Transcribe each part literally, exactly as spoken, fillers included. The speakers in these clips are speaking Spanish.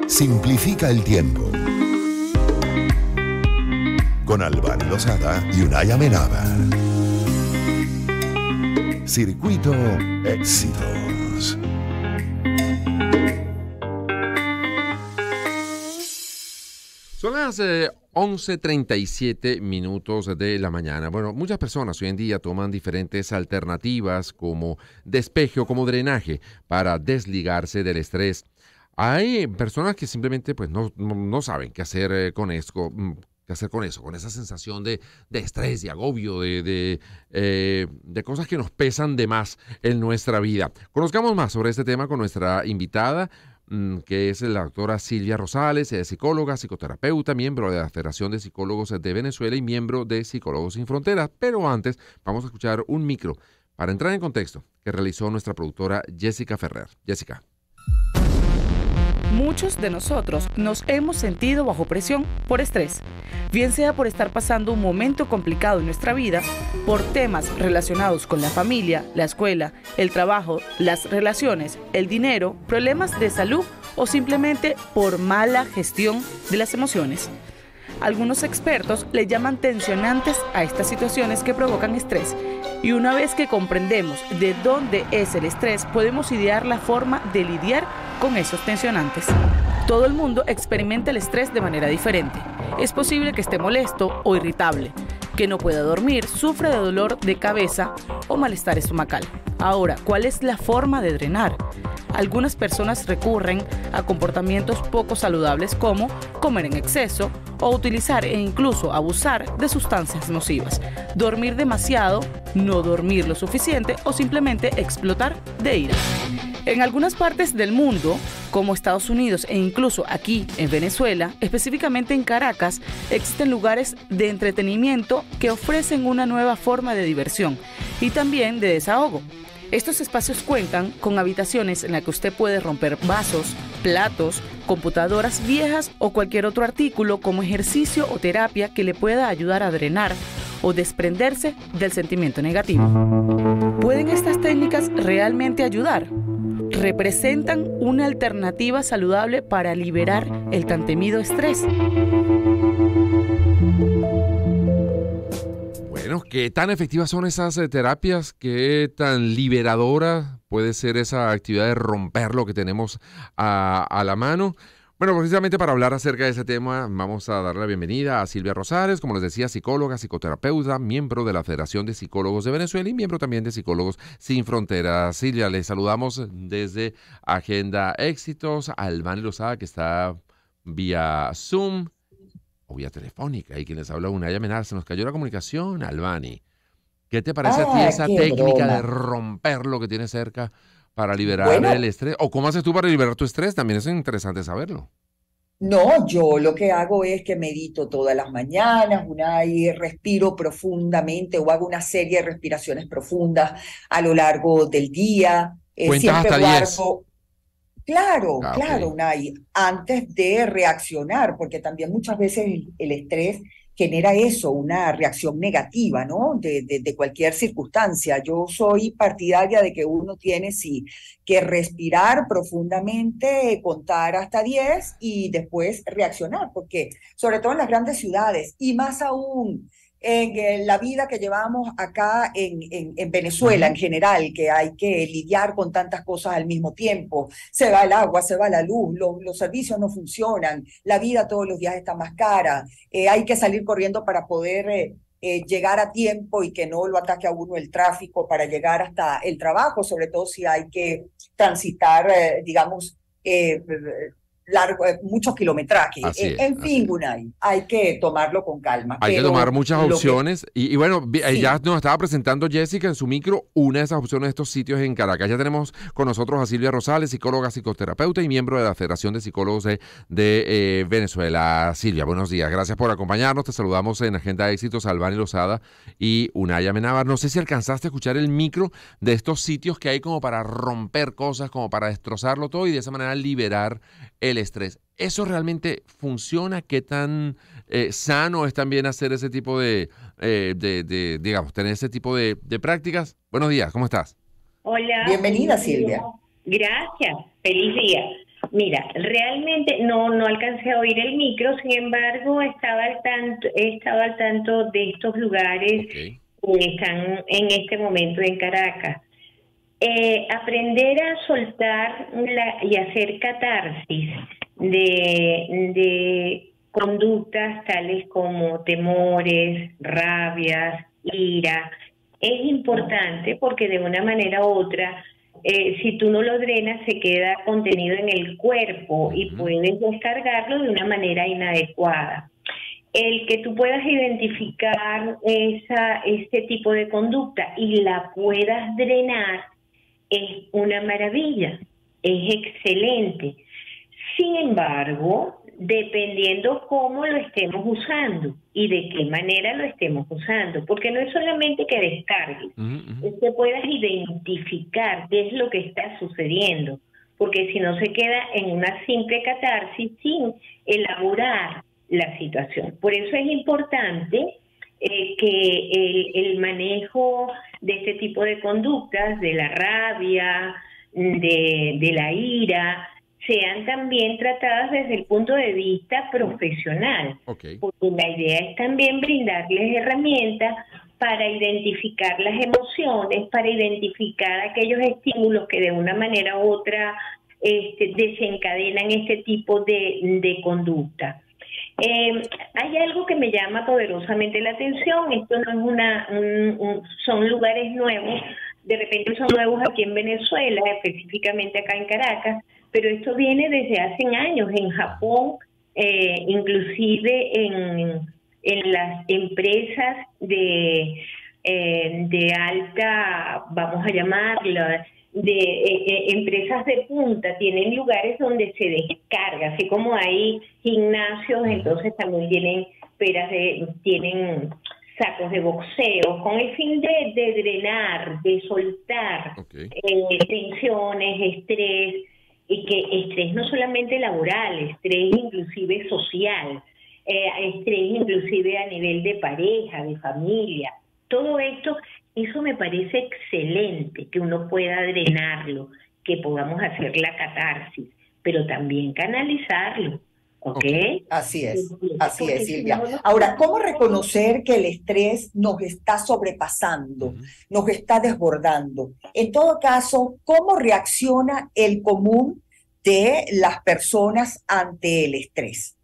Simplifica el tiempo. Con Albany Lozada y Unay Amenábar. Circuito Éxitos. Son las eh, once treinta y siete minutos de la mañana. Bueno, muchas personas hoy en día toman diferentes alternativas como despeje o como drenaje para desligarse del estrés. Hay personas que simplemente pues, no, no, no saben qué hacer eh, con esto. ¿Qué hacer con eso? Con esa sensación de, de estrés, de agobio, de, de, eh, de cosas que nos pesan de más en nuestra vida. Conozcamos más sobre este tema con nuestra invitada, mmm, que es la doctora Silvia Rosales, es psicóloga, psicoterapeuta, miembro de la Federación de Psicólogos de Venezuela y miembro de Psicólogos Sin Fronteras. Pero antes vamos a escuchar un micro para entrar en contexto que realizó nuestra productora Jessica Ferrer. Jessica. Muchos de nosotros nos hemos sentido bajo presión por estrés, bien sea por estar pasando un momento complicado en nuestra vida, por temas relacionados con la familia, la escuela, el trabajo, las relaciones, el dinero, problemas de salud o simplemente por mala gestión de las emociones. Algunos expertos le llaman tensionantes a estas situaciones que provocan estrés, y una vez que comprendemos de dónde es el estrés, podemos idear la forma de lidiar con esos tensionantes. Todo el mundo experimenta el estrés de manera diferente. Es posible que esté molesto o irritable, que no pueda dormir, sufra de dolor de cabeza o malestar estomacal. Ahora, ¿cuál es la forma de drenar? Algunas personas recurren a comportamientos poco saludables como comer en exceso o utilizar e incluso abusar de sustancias nocivas, dormir demasiado, no dormir lo suficiente o simplemente explotar de ira. En algunas partes del mundo, como Estados Unidos e incluso aquí en Venezuela, específicamente en Caracas, existen lugares de entretenimiento que ofrecen una nueva forma de diversión y también de desahogo. Estos espacios cuentan con habitaciones en las que usted puede romper vasos, platos, computadoras viejas o cualquier otro artículo como ejercicio o terapia que le pueda ayudar a drenar o desprenderse del sentimiento negativo. ¿Pueden estas técnicas realmente ayudar? ¿Representan una alternativa saludable para liberar el tan temido estrés? Bueno, ¿qué tan efectivas son esas eh, terapias? ¿Qué tan liberadora puede ser esa actividad de romper lo que tenemos a, a la mano? Bueno, precisamente para hablar acerca de ese tema, vamos a darle la bienvenida a Silvia Rosales, como les decía, psicóloga, psicoterapeuta, miembro de la Federación de Psicólogos de Venezuela y miembro también de Psicólogos Sin Fronteras. Silvia, les saludamos desde Agenda Éxitos, a Albany Lozada, que está vía Zoom o vía telefónica, y quien les habla Unay Amenábar. Se nos cayó la comunicación, Albany. ¿Qué te parece ah, a ti esa técnica broma. de romper lo que tienes cerca para liberar bueno, el estrés? ¿O cómo haces tú para liberar tu estrés? También es interesante saberlo. No, yo lo que hago es que medito todas las mañanas, una y respiro profundamente o hago una serie de respiraciones profundas a lo largo del día. Eh, Cuentas hasta diez. Claro, ah, claro, okay. Unay, antes de reaccionar, porque también muchas veces el, el estrés genera eso, una reacción negativa, ¿no? De, de, de cualquier circunstancia. Yo soy partidaria de que uno tiene, sí, que respirar profundamente, contar hasta diez y después reaccionar, porque sobre todo en las grandes ciudades, y más aún en la vida que llevamos acá en, en, en Venezuela uh-huh. en general, que hay que lidiar con tantas cosas al mismo tiempo. Se va el agua, se va la luz, los, los servicios no funcionan, la vida todos los días está más cara, eh, hay que salir corriendo para poder eh, eh, llegar a tiempo y que no lo ataque a uno el tráfico para llegar hasta el trabajo, sobre todo si hay que transitar, eh, digamos, eh, largo, muchos kilometrajes. Así es, en fin, Unay, hay que tomarlo con calma. Hay pero que tomar muchas opciones. Que... Y, y bueno, sí. ya nos estaba presentando Jessica en su micro una de esas opciones de estos sitios en Caracas. Ya tenemos con nosotros a Silvia Rosales, psicóloga, psicoterapeuta y miembro de la Federación de Psicólogos de, de eh, Venezuela. Silvia, buenos días. Gracias por acompañarnos. Te saludamos en Agenda Éxitos, Albany Lozada y Unay Amenábar. No sé si alcanzaste a escuchar el micro de estos sitios que hay como para romper cosas, como para destrozarlo todo y de esa manera liberar el estrés. ¿Eso realmente funciona? ¿Qué tan eh, sano es también hacer ese tipo de, eh, de, de digamos, tener ese tipo de, de prácticas? Buenos días, ¿cómo estás? Hola. Bienvenida, Silvia. Gracias, feliz día. Mira, realmente no no alcancé a oír el micro, sin embargo, estaba al tanto, he estado al tanto de estos lugares Okay. que están en este momento en Caracas. Eh, aprender a soltar la, y hacer catarsis de, de conductas tales como temores, rabias, ira, es importante porque de una manera u otra, eh, si tú no lo drenas, se queda contenido en el cuerpo y Ujú. puedes descargarlo de una manera inadecuada. El que tú puedas identificar esa, este tipo de conducta y la puedas drenar es una maravilla, es excelente. Sin embargo, dependiendo cómo lo estemos usando y de qué manera lo estemos usando, porque no es solamente que descargues, Ujú, ujú. es que puedas identificar qué es lo que está sucediendo, porque si no se queda en una simple catarsis sin elaborar la situación. Por eso es importante eh, que el, el manejo de este tipo de conductas, de la rabia, de, de la ira, sean también tratadas desde el punto de vista profesional, Okay. porque la idea es también brindarles herramientas para identificar las emociones, para identificar aquellos estímulos que de una manera u otra este, desencadenan este tipo de, de conducta. Eh, hay algo que me llama poderosamente la atención. Esto no es una, un, un, son lugares nuevos, de repente son nuevos aquí en Venezuela, específicamente acá en Caracas, pero esto viene desde hace años en Japón, eh, inclusive en, en las empresas de, eh, de alta, vamos a llamarla, de eh, eh, empresas de punta, tienen lugares donde se descarga, así como hay gimnasios, Ujú. entonces también tienen peras de, tienen sacos de boxeo, con el fin de, de drenar, de soltar Okay. eh, tensiones, estrés, y que estrés no solamente laboral, estrés inclusive social, eh, estrés inclusive a nivel de pareja, de familia, todo esto. Eso me parece excelente, que uno pueda drenarlo, que podamos hacer la catarsis, pero también canalizarlo, ¿ok? Okay. Así es, así Porque es, si Silvia. no, no- Ahora, ¿cómo reconocer que el estrés nos está sobrepasando, Ujú. nos está desbordando? En todo caso, ¿cómo reacciona el común de las personas ante el estrés?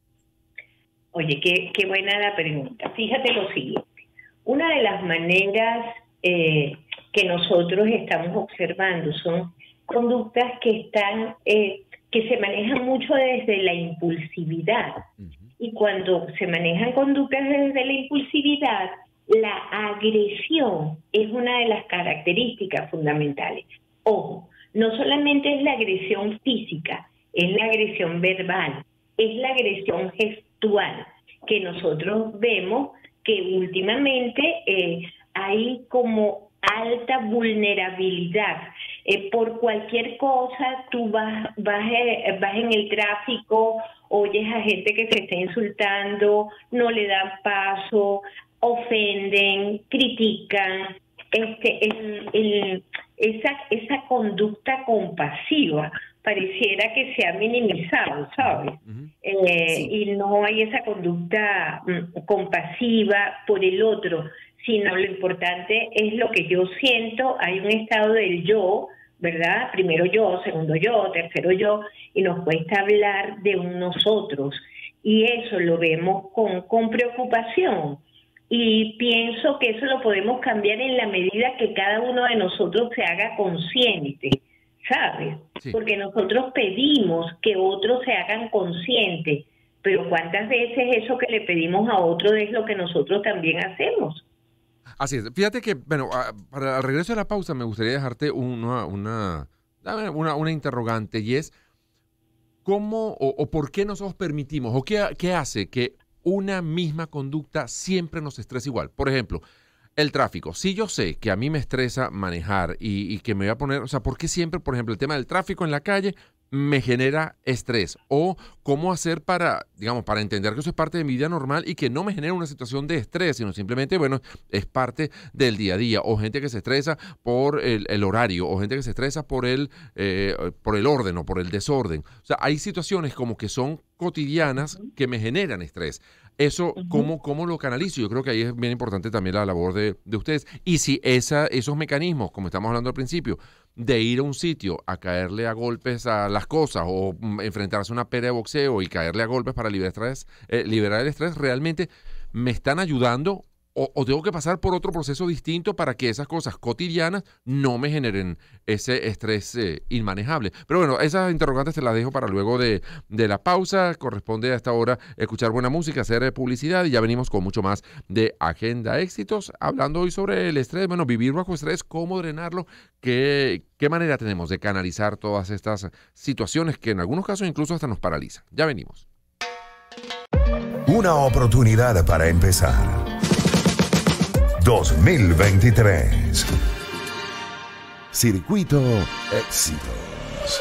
Oye, qué, qué buena la pregunta. Fíjate lo siguiente. Una de las maneras eh, que nosotros estamos observando son conductas que están, eh, que se manejan mucho desde la impulsividad. Ujú. Y cuando se manejan conductas desde la impulsividad, la agresión es una de las características fundamentales. Ojo, no solamente es la agresión física, es la agresión verbal, es la agresión gestual, que nosotros vemos que últimamente eh, hay como alta vulnerabilidad. Eh, por cualquier cosa, tú vas, vas, eh, vas en el tráfico, oyes a gente que se está insultando, no le dan paso, ofenden, critican. Este, el, el, esa, esa conducta compasiva pareciera que se ha minimizado, ¿sabes? Ujú. Eh, Sí. y no hay esa conducta mm, compasiva por el otro, sino lo importante es lo que yo siento. Hay un estado del yo, ¿verdad? Primero yo, segundo yo, tercero yo, y nos cuesta hablar de un nosotros, y eso lo vemos con, con preocupación, y pienso que eso lo podemos cambiar en la medida que cada uno de nosotros se haga consciente, ¿sabes? Sí. Porque nosotros pedimos que otros se hagan conscientes, pero ¿cuántas veces eso que le pedimos a otro es lo que nosotros también hacemos? Así es. Fíjate que, bueno, a- para el regreso de la pausa me gustaría dejarte una, una, dame una, una interrogante, y es cómo o, o por qué nosotros permitimos o qué, qué hace que una misma conducta siempre nos estrese igual. Por ejemplo, el tráfico. Si yo sé que a mí me estresa manejar y, y que me voy a poner, o sea, ¿por qué siempre, por ejemplo, el tema del tráfico en la calle me genera estrés? O cómo hacer para, digamos, para entender que eso es parte de mi vida normal y que no me genera una situación de estrés, sino simplemente, bueno, es parte del día a día. O gente que se estresa por el, el horario, o gente que se estresa por el, eh, por el orden o por el desorden. O sea, hay situaciones como que son cotidianas uh-huh. que me generan estrés. Eso, uh-huh. ¿cómo, ¿cómo lo canalizo? Yo creo que ahí es bien importante también la labor de, de ustedes. Y si esa, esos mecanismos, como estamos hablando al principio, de ir a un sitio a caerle a golpes a las cosas o mm, enfrentarse a una pelea de boxeo y caerle a golpes para liberar, estrés, eh, liberar el estrés, realmente me están ayudando o, o tengo que pasar por otro proceso distinto para que esas cosas cotidianas no me generen ese estrés eh, inmanejable. Pero bueno, esas interrogantes te las dejo para luego de, de la pausa. Corresponde a esta hora escuchar buena música, hacer eh, publicidad y ya venimos con mucho más de Agenda Éxitos, hablando hoy sobre el estrés, bueno, vivir bajo estrés, cómo drenarlo, qué, qué manera tenemos de canalizar todas estas situaciones que en algunos casos incluso hasta nos paralizan. Ya venimos. Una oportunidad para empezar. dos mil veintitrés. Circuito Éxitos.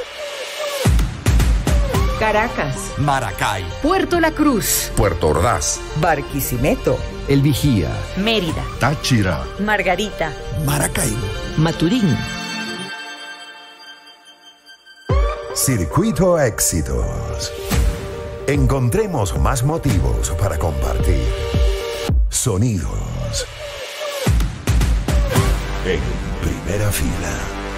Caracas, Maracay, Puerto La Cruz, Puerto Ordaz, Barquisimeto, El Vigía, Mérida, Táchira, Margarita, Maracaibo, Maturín. Circuito Éxitos. Encontremos más motivos para compartir. Sonidos. En primera fila.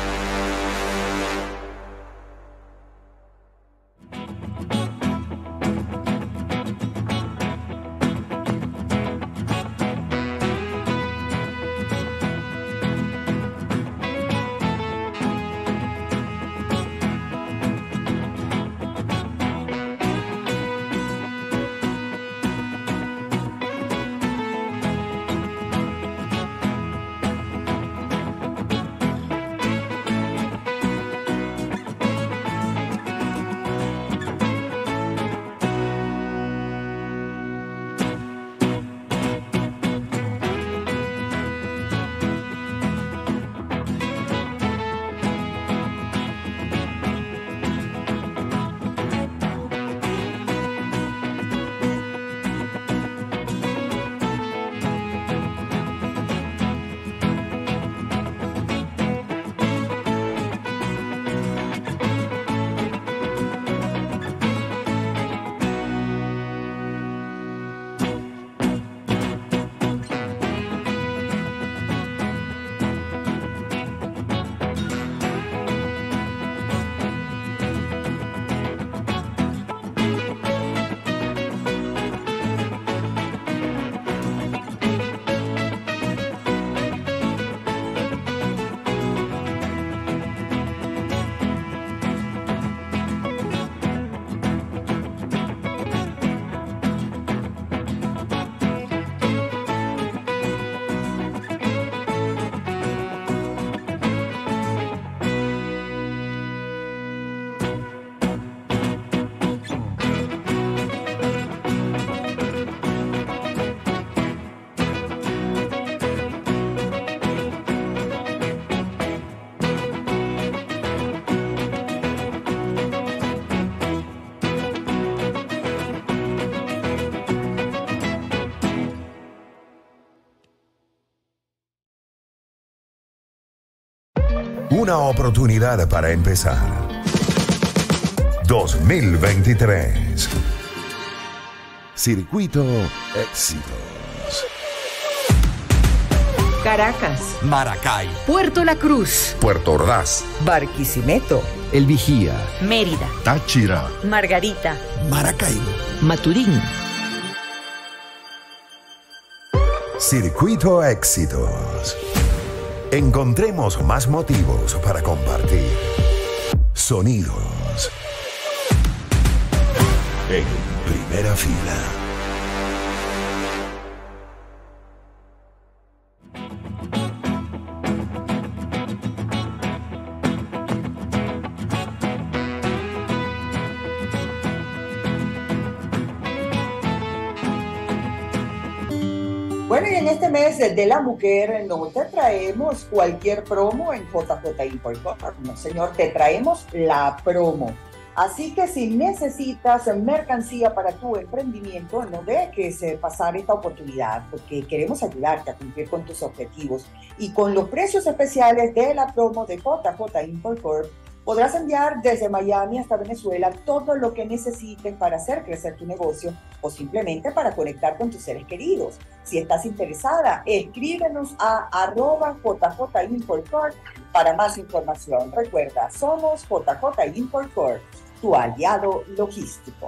Una oportunidad para empezar. dos mil veintitrés. Circuito Éxitos. Caracas, Maracay, Puerto La Cruz, Puerto Ordaz, Barquisimeto, El Vigía, Mérida, Táchira, Margarita, Maracaibo, Maturín. Circuito Éxitos. Encontremos más motivos para compartir. Sonidos. En primera fila. Bueno, y en este mes de la mujer no te traemos cualquier promo en J J Import. No, señor, te traemos la promo. Así que si necesitas mercancía para tu emprendimiento, no dejes eh, pasar esta oportunidad, porque queremos ayudarte a cumplir con tus objetivos. Y con los precios especiales de la promo de J J Import Corp, podrás enviar desde Miami hasta Venezuela todo lo que necesites para hacer crecer tu negocio o simplemente para conectar con tus seres queridos. Si estás interesada, escríbenos a arroba J J Import Corp para más información. Recuerda, somos J J Import Corp, tu aliado logístico.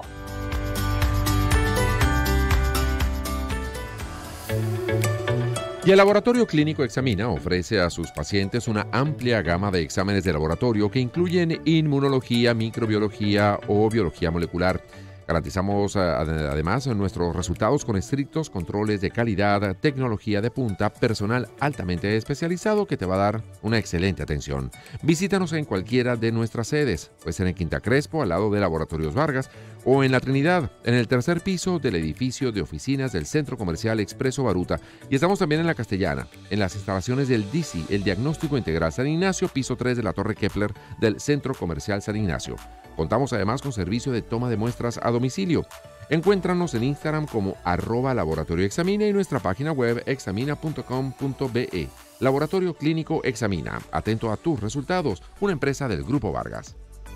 Y el Laboratorio Clínico Examina ofrece a sus pacientes una amplia gama de exámenes de laboratorio que incluyen inmunología, microbiología o biología molecular. Garantizamos además nuestros resultados con estrictos controles de calidad, tecnología de punta, personal altamente especializado que te va a dar una excelente atención. Visítanos en cualquiera de nuestras sedes, puede ser en Quinta Crespo, al lado de Laboratorios Vargas, o en La Trinidad, en el tercer piso del edificio de oficinas del Centro Comercial Expreso Baruta. Y estamos también en La Castellana, en las instalaciones del D I C I, el Diagnóstico Integral San Ignacio, piso tres de la Torre Kepler del Centro Comercial San Ignacio. Contamos además con servicio de toma de muestras a domicilio. Encuéntranos en Instagram como arroba Laboratorio Examina y nuestra página web examina punto com punto be. Laboratorio Clínico Examina. Atento a tus resultados. Una empresa del Grupo Vargas.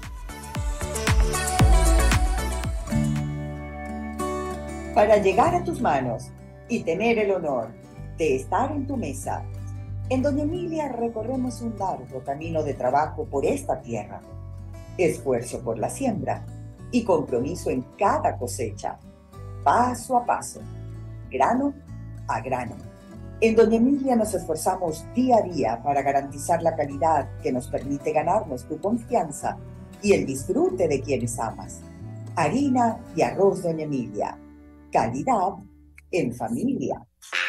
Para llegar a tus manos y tener el honor de estar en tu mesa, en Doña Emilia recorremos un largo camino de trabajo por esta tierra. Esfuerzo por la siembra y compromiso en cada cosecha, paso a paso, grano a grano. En Doña Emilia nos esforzamos día a día para garantizar la calidad que nos permite ganarnos tu confianza y el disfrute de quienes amas. Harina y arroz Doña Emilia, calidad en familia.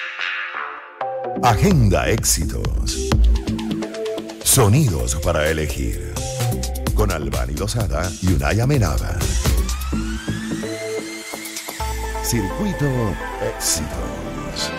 Agenda Éxitos. Sonidos para elegir. Con Albany Lozada y Unai Amenábar. Circuito Éxitos.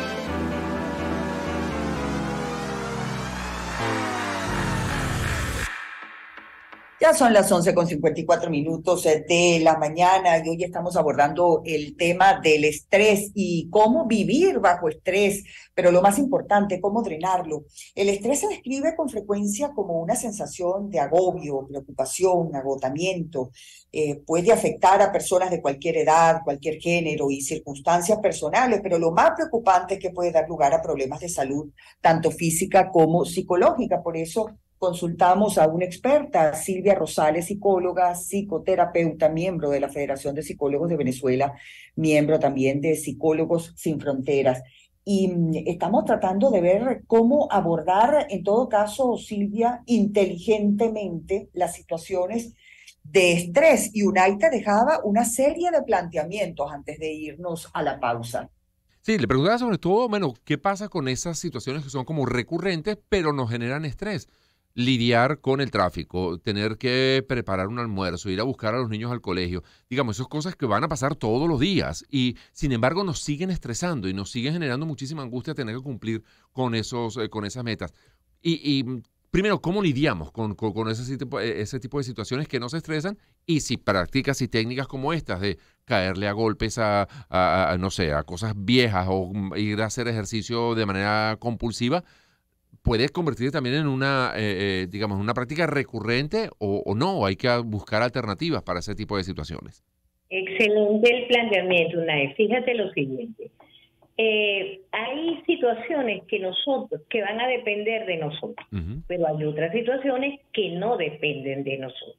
Ya son las once con cincuenta y cuatro minutos de la mañana y hoy estamos abordando el tema del estrés y cómo vivir bajo estrés, pero lo más importante, cómo drenarlo. El estrés se describe con frecuencia como una sensación de agobio, preocupación, agotamiento. Eh, puede afectar a personas de cualquier edad, cualquier género y circunstancias personales, pero lo más preocupante es que puede dar lugar a problemas de salud, tanto física como psicológica. Por eso consultamos a una experta, Silvia Rosales, psicóloga, psicoterapeuta, miembro de la Federación de Psicólogos de Venezuela, miembro también de Psicólogos Sin Fronteras. Y estamos tratando de ver cómo abordar, en todo caso, Silvia, inteligentemente las situaciones de estrés. Y Unai te dejaba una serie de planteamientos antes de irnos a la pausa. Sí, le preguntaba sobre todo, bueno, ¿qué pasa con esas situaciones que son como recurrentes, pero nos generan estrés? Lidiar con el tráfico, tener que preparar un almuerzo, ir a buscar a los niños al colegio, digamos, esas cosas que van a pasar todos los días y sin embargo nos siguen estresando y nos siguen generando muchísima angustia tener que cumplir con, esos, eh, con esas metas. Y, y primero, ¿cómo lidiamos con, con, con ese, tipo, ese tipo de situaciones que nos estresan? Y si prácticas y técnicas como estas de caerle a golpes a, a, a no sé, a cosas viejas o ir a hacer ejercicio de manera compulsiva, puede convertirse también en una, eh, eh, digamos, una práctica recurrente o, o no, hay que buscar alternativas para ese tipo de situaciones. Excelente el planteamiento, Unai. Fíjate lo siguiente. Eh, hay situaciones que nosotros, que van a depender de nosotros, uh-huh. pero hay otras situaciones que no dependen de nosotros.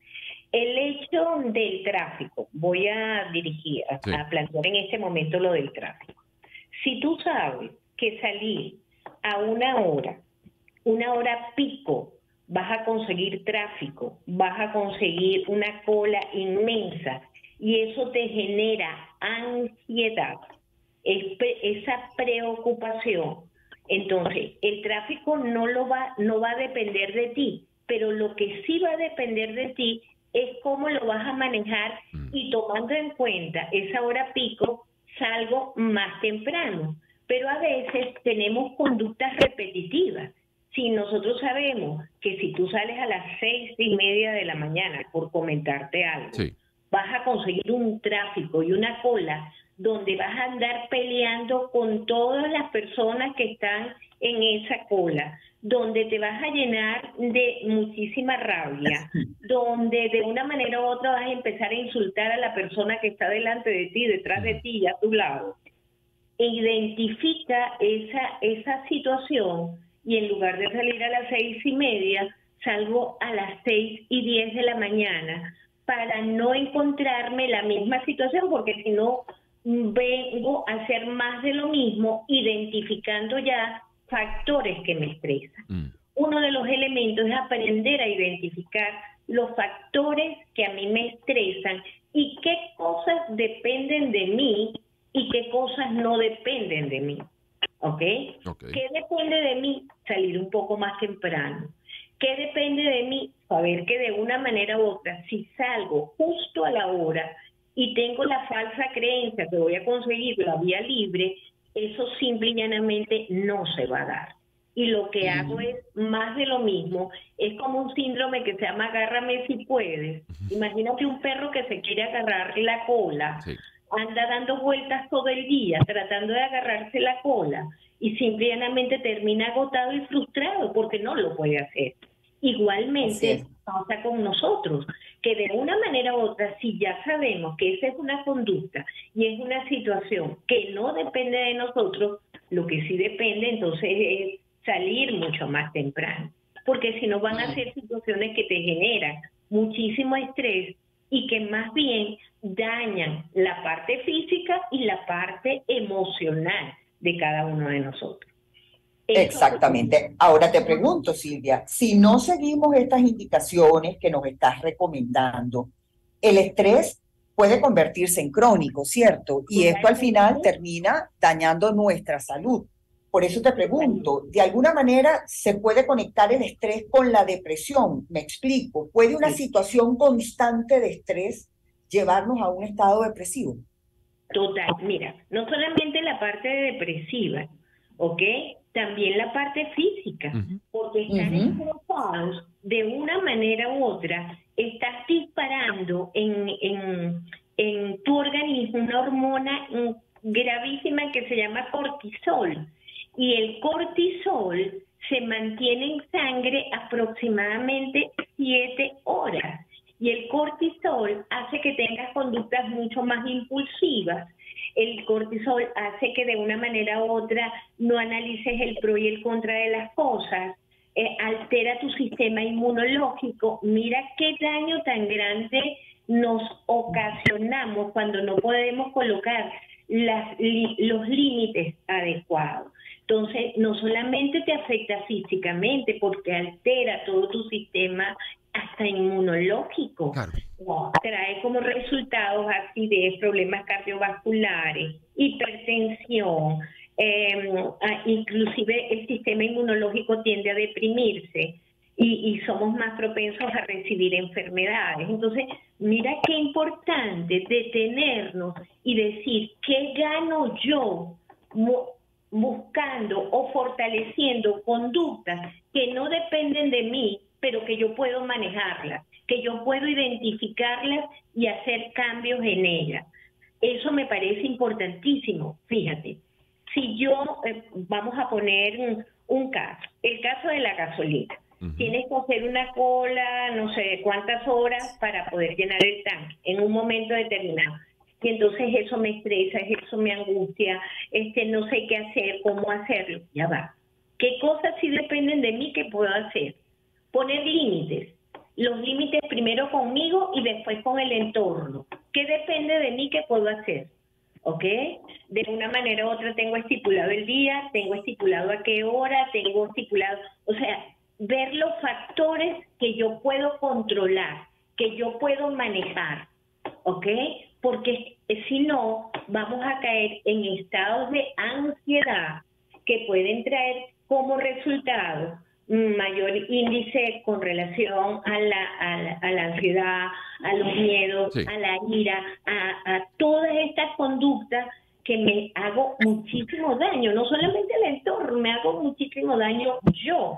El hecho del tráfico, voy a dirigir, a, sí. a plantear en este momento lo del tráfico. Si tú sabes que salir a una hora, una hora pico, vas a conseguir tráfico, vas a conseguir una cola inmensa y eso te genera ansiedad, esa preocupación. Entonces, el tráfico no lo va, no va a depender de ti, pero lo que sí va a depender de ti es cómo lo vas a manejar y tomando en cuenta esa hora pico, salgo más temprano. Pero a veces tenemos conductas repetitivas. Si nosotros sabemos que si tú sales a las seis y media de la mañana, por comentarte algo, Sí. vas a conseguir un tráfico y una cola donde vas a andar peleando con todas las personas que están en esa cola, donde te vas a llenar de muchísima rabia, donde de una manera u otra vas a empezar a insultar a la persona que está delante de ti, detrás de ti y a tu lado. Identifica esa, esa situación y en lugar de salir a las seis y media, salgo a las seis y diez de la mañana para no encontrarme la misma situación, porque si no vengo a hacer más de lo mismo, identificando ya factores que me estresan. Mm. Uno de los elementos es aprender a identificar los factores que a mí me estresan y qué cosas dependen de mí y qué cosas no dependen de mí. ¿Ok? Ok. ¿Qué depende de mí? Salir un poco más temprano. ¿Qué depende de mí? Saber que de una manera u otra, si salgo justo a la hora y tengo la falsa creencia que voy a conseguir la vía libre, eso simple y llanamente no se va a dar. Y lo que Mm. hago es más de lo mismo. Es como un síndrome que se llama agárrame si puedes. Imagínate un perro que se quiere agarrar la cola, Sí. anda dando vueltas todo el día tratando de agarrarse la cola y simple y llanamente termina agotado y frustrado porque no lo puede hacer. Así Igualmente es. pasa con nosotros, que de una manera u otra, si ya sabemos que esa es una conducta y es una situación que no depende de nosotros, lo que sí depende entonces es salir mucho más temprano, porque si no van a ser situaciones que te generan muchísimo estrés y que más bien dañan la parte física y la parte emocional de cada uno de nosotros. Eso- Exactamente. Ahora te pregunto, Silvia, si no seguimos estas indicaciones que nos estás recomendando, el estrés puede convertirse en crónico, ¿cierto? Y esto al final termina dañando nuestra salud. Por eso te pregunto, ¿de alguna manera se puede conectar el estrés con la depresión? Me explico. ¿Puede una Sí. situación constante de estrés llevarnos a un estado depresivo? Total, mira, no solamente la parte depresiva, ¿ok? También la parte física, Ujú. porque están Ujú. estresados de una manera u otra, estás disparando en, en, en tu organismo una hormona mm, gravísima que se llama cortisol, y el cortisol se mantiene en sangre aproximadamente siete horas. Y el cortisol hace que tengas conductas mucho más impulsivas. El cortisol hace que de una manera u otra no analices el pro y el contra de las cosas, eh, altera tu sistema inmunológico. Mira qué daño tan grande nos ocasionamos cuando no podemos colocar las, li, los límites adecuados. Entonces, no solamente te afecta físicamente porque altera todo tu sistema hasta inmunológico. Claro. Trae como resultados acidez, problemas cardiovasculares, hipertensión, eh, inclusive el sistema inmunológico tiende a deprimirse y, y somos más propensos a recibir enfermedades. Entonces, mira qué importante detenernos y decir, ¿qué gano yo buscando o fortaleciendo conductas que no dependen de mí, pero que yo puedo manejarlas, que yo puedo identificarlas y hacer cambios en ellas? Eso me parece importantísimo. Fíjate, si yo, eh, vamos a poner un, un caso, el caso de la gasolina. Uh-huh. Tienes que hacer una cola, no sé cuántas horas para poder llenar el tanque en un momento determinado. Y entonces eso me estresa, eso me angustia, este, no sé qué hacer, cómo hacerlo. Ya va. ¿Qué cosas sí dependen de mí que puedo hacer? Poner límites. Los límites primero conmigo y después con el entorno. ¿Qué depende de mí que puedo hacer? ¿Ok? De una manera u otra tengo estipulado el día, tengo estipulado a qué hora, tengo estipulado... O sea, ver los factores que yo puedo controlar, que yo puedo manejar. ¿Ok? Porque si no, vamos a caer en estados de ansiedad que pueden traer como resultado mayor índice con relación a la, a la, a la ansiedad, a los miedos, sí. a la ira, a, a todas estas conductas que me hago muchísimo daño, no solamente al entorno, me hago muchísimo daño yo.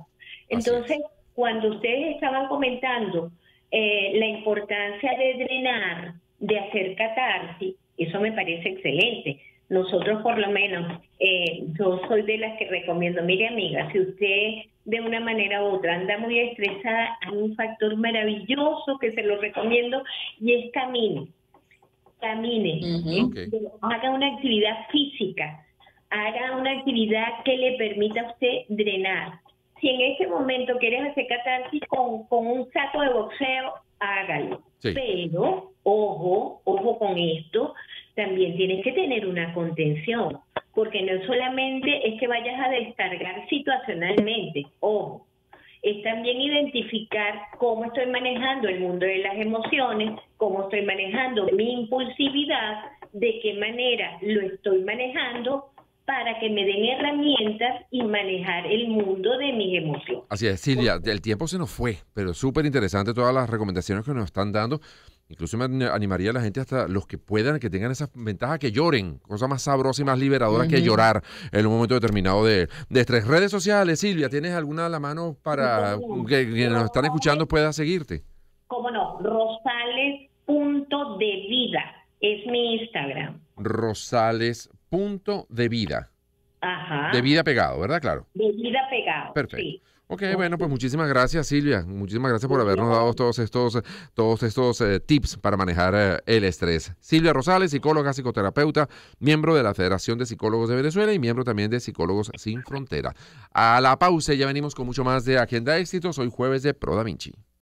Entonces, cuando ustedes estaban comentando eh, la importancia de drenar, de hacer catarsis, eso me parece excelente. Nosotros por lo menos, eh, yo soy de las que recomiendo, mire amiga, si usted de una manera u otra anda muy estresada, hay un factor maravilloso que se lo recomiendo y es camine. Camine, Uh-huh. Okay. haga una actividad física, haga una actividad que le permita a usted drenar. Si en ese momento quieres hacer catarsis con, con un saco de boxeo, hágalo. Sí. Pero, ojo, ojo con esto, también tienes que tener una contención, porque no solamente es que vayas a descargar situacionalmente, ojo, es también identificar cómo estoy manejando el mundo de las emociones, cómo estoy manejando mi impulsividad, de qué manera lo estoy manejando para que me den herramientas y manejar el mundo de mis emociones. Así es, Silvia, el tiempo se nos fue, pero súper interesante todas las recomendaciones que nos están dando. Incluso me animaría a la gente, hasta los que puedan, que tengan esa ventaja, que lloren. Cosa más sabrosa y más liberadora que Ujú. llorar en un momento determinado de, de estrés. Redes sociales, Silvia, ¿tienes alguna a la mano para que quienes nos están escuchando pueda seguirte? ¿Cómo no? Rosales punto de vida es mi Instagram. Rosales punto de vida. Ajá. De vida pegado, ¿verdad? Claro. De vida pegado. Perfecto. Sí. Ok, bueno, pues muchísimas gracias, Silvia. Muchísimas gracias por habernos dado todos estos, todos estos eh, tips para manejar eh, el estrés. Silvia Rosales, psicóloga, psicoterapeuta, miembro de la Federación de Psicólogos de Venezuela y miembro también de Psicólogos Sin Frontera. A la pausa, ya venimos con mucho más de Agenda Éxitos. Hoy jueves de Pro Da Vinci.